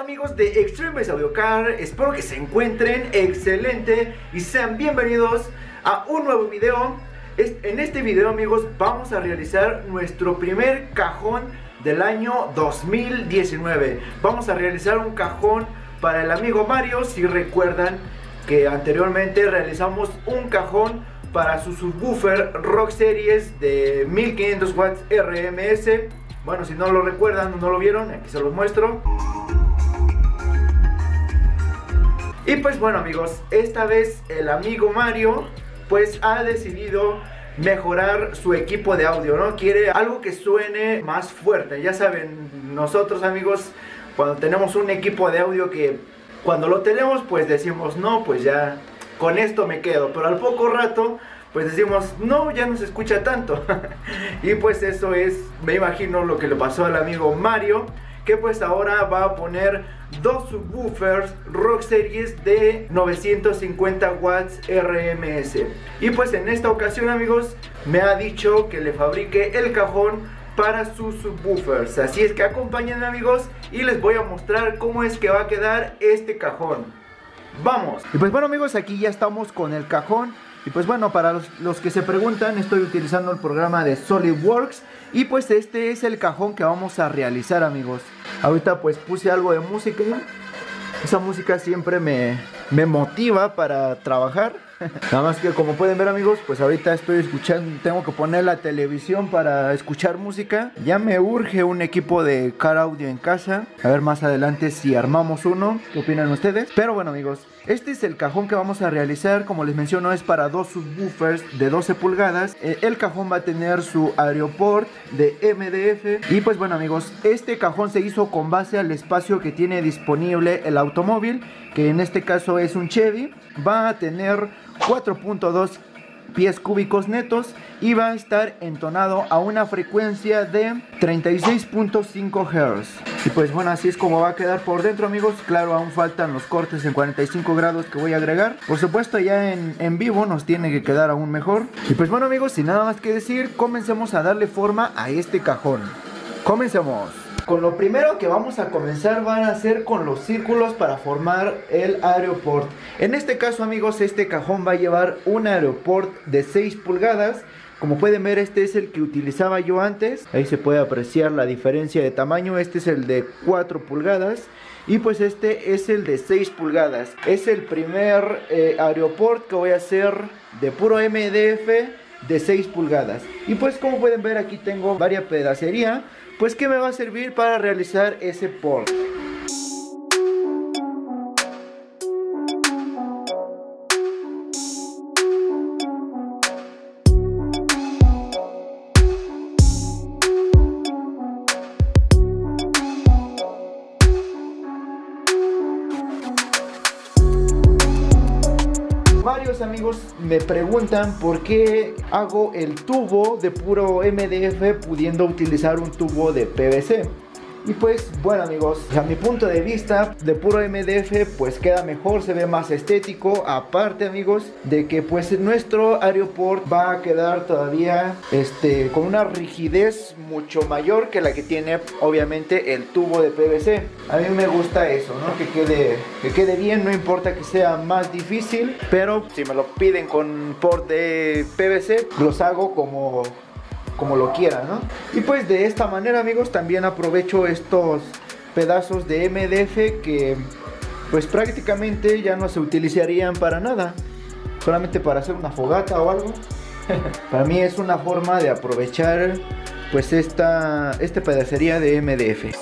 Amigos de Extreme Bass Audio Car, espero que se encuentren excelente y sean bienvenidos a un nuevo video. En este video, amigos, vamos a realizar nuestro primer cajón del año 2019. Vamos a realizar un cajón para el amigo Mario. Si recuerdan que anteriormente realizamos un cajón para su subwoofer Rock Series de 1500 watts RMS. Bueno, si no lo recuerdan o no lo vieron, aquí se los muestro. Y pues bueno, amigos, esta vez el amigo Mario pues ha decidido mejorar su equipo de audio, ¿no? Quiere algo que suene más fuerte. Ya saben, nosotros, amigos, cuando tenemos un equipo de audio que cuando lo tenemos pues decimos, no, pues ya con esto me quedo, pero al poco rato pues decimos, no, ya no se escucha tanto. Y pues eso es, me imagino, lo que le pasó al amigo Mario, que pues ahora va a poner dos subwoofers Rock Series de 950 watts RMS. Y pues en esta ocasión, amigos, me ha dicho que le fabrique el cajón para sus subwoofers. Así es que acompáñenme, amigos, y les voy a mostrar cómo es que va a quedar este cajón. ¡Vamos! Y pues bueno, amigos, aquí ya estamos con el cajón. Y pues bueno, para los que se preguntan, estoy utilizando el programa de SolidWorks. Y pues este es el cajón que vamos a realizar, amigos. Ahorita pues puse algo de música. Esa música siempre me motiva para trabajar. Nada más que, como pueden ver, amigos, pues ahorita estoy escuchando, tengo que poner la televisión para escuchar música. Ya me urge un equipo de car audio en casa. A ver más adelante si armamos uno. ¿Qué opinan ustedes? Pero bueno, amigos, este es el cajón que vamos a realizar. Como les menciono, es para dos subwoofers de 12 pulgadas. El cajón va a tener su Aeroport de MDF. Y pues bueno, amigos, este cajón se hizo con base al espacio que tiene disponible el automóvil, que en este caso es un Chevy. Va a tener 4.2 pies cúbicos netos y va a estar entonado a una frecuencia de 36.5 Hz. Y pues bueno, así es como va a quedar por dentro, amigos. Claro, aún faltan los cortes en 45 grados que voy a agregar. Por supuesto, ya en vivo nos tiene que quedar aún mejor. Y pues bueno, amigos, sin nada más que decir, comencemos a darle forma a este cajón. Comencemos. Con lo primero que vamos a comenzar van a ser con los círculos para formar el Aeroport. En este caso, amigos, este cajón va a llevar un Aeroport de 6 pulgadas. Como pueden ver, este es el que utilizaba yo antes. Ahí se puede apreciar la diferencia de tamaño. Este es el de 4 pulgadas. Y pues este es el de 6 pulgadas. Es el primer Aeroport que voy a hacer de puro MDF de 6 pulgadas. Y pues como pueden ver, aquí tengo varias pedacería, pues que me va a servir para realizar ese port. Varios amigos me preguntan por qué hago el tubo de puro MDF pudiendo utilizar un tubo de PVC. Y pues bueno, amigos, a mi punto de vista, de puro MDF pues queda mejor, se ve más estético. Aparte, amigos, de que pues nuestro Aeroport va a quedar todavía con una rigidez mucho mayor que la que tiene obviamente el tubo de PVC. A mí me gusta eso, ¿no? Que quede bien, no importa que sea más difícil, pero si me lo piden con port de PVC, los hago como lo quieran, ¿no? Y pues de esta manera, amigos, también aprovecho estos pedazos de MDF que pues prácticamente ya no se utilizarían para nada, solamente para hacer una fogata o algo. Para mí es una forma de aprovechar pues esta pedacería de MDF.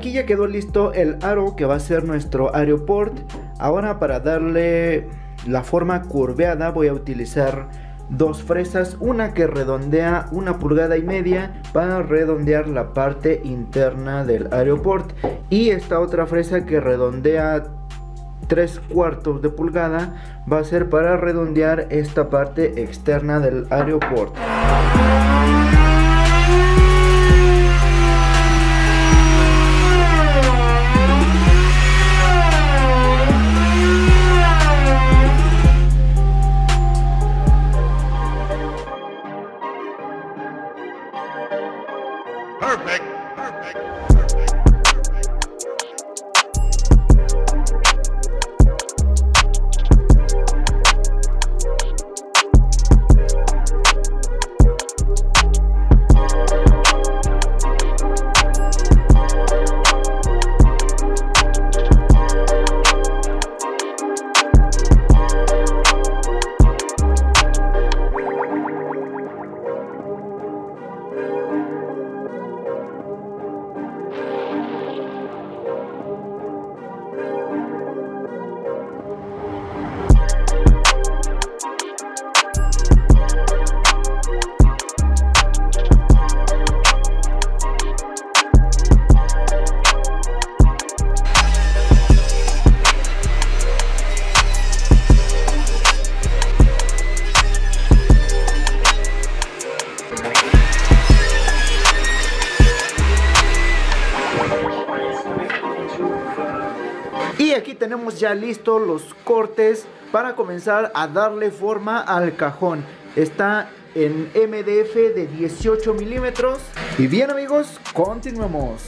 aquí ya quedó listo el aro que va a ser nuestro aeroport. Ahora, para darle la forma curveada, voy a utilizar dos fresas, una que redondea 1,5 pulgadas para redondear la parte interna del aeroport, y esta otra fresa que redondea 3/4 de pulgada va a ser para redondear esta parte externa del aeroport. Y aquí tenemos ya listos los cortes para comenzar a darle forma al cajón. Está en MDF de 18 milímetros. Y bien, amigos, continuemos.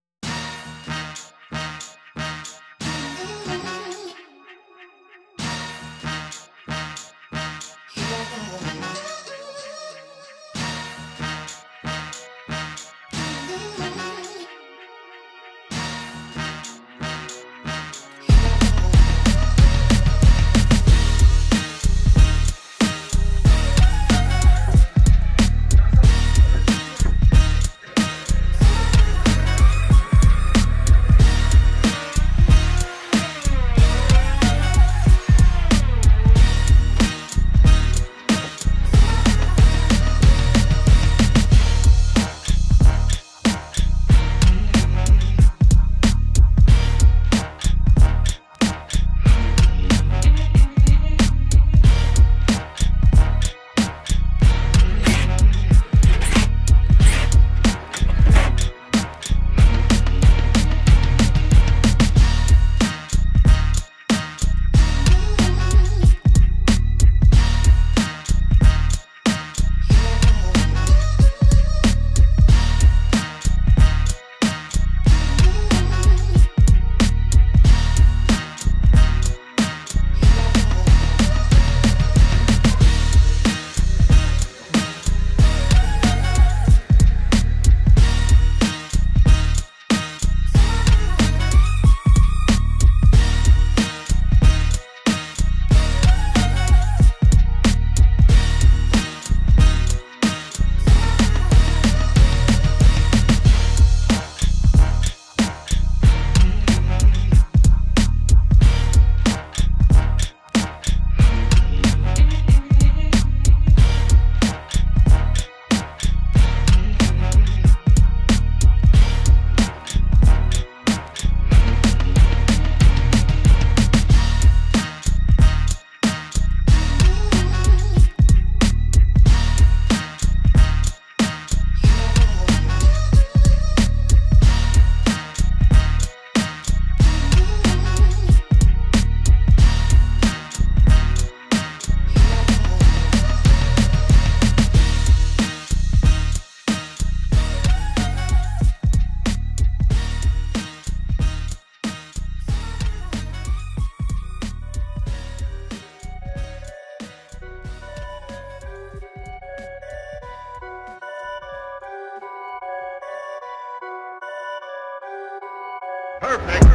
Perfect.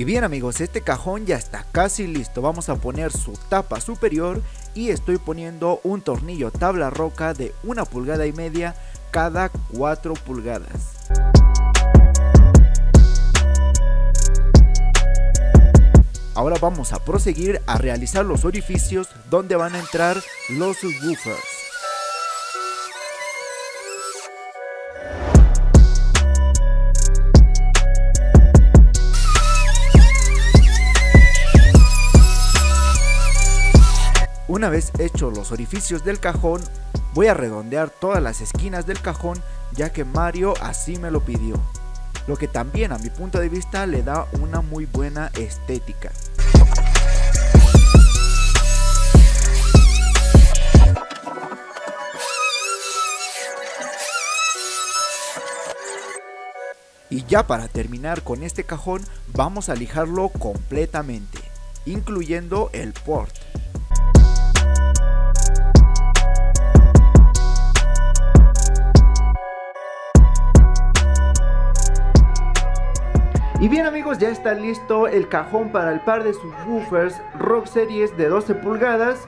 bien amigos, este cajón ya está casi listo. Vamos a poner su tapa superior y estoy poniendo un tornillo tabla roca de 1,5 pulgadas cada 4 pulgadas. Ahora vamos a proseguir a realizar los orificios donde van a entrar los subwoofers. Una vez hechos los orificios del cajón, voy a redondear todas las esquinas del cajón, ya que Mario así me lo pidió, lo que también a mi punto de vista le da una muy buena estética. Y ya para terminar con este cajón, vamos a lijarlo completamente, incluyendo el port. Y bien amigos, ya está listo el cajón para el par de subwoofers Rock Series de 12 pulgadas.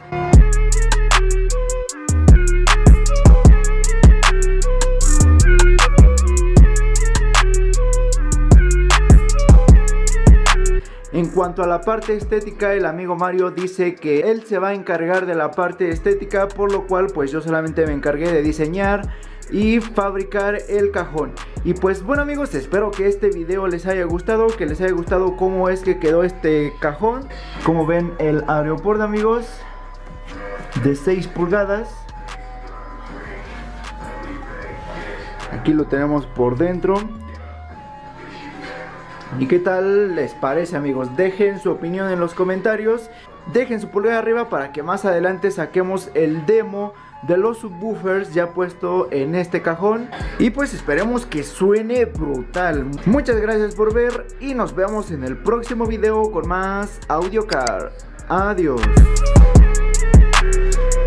En cuanto a la parte estética, el amigo Mario dice que él se va a encargar de la parte estética, por lo cual pues yo solamente me encargué de diseñar y fabricar el cajón. Y pues bueno amigos, espero que este video les haya gustado, que les haya gustado cómo es que quedó este cajón. Como ven, el aeropuerto amigos, de 6 pulgadas. Aquí lo tenemos por dentro. ¿Y qué tal les parece amigos? Dejen su opinión en los comentarios. Dejen su pulgar arriba para que más adelante saquemos el demo de los subwoofers ya puesto en este cajón. Y pues esperemos que suene brutal. Muchas gracias por ver y nos vemos en el próximo video con más AudioCar. Adiós.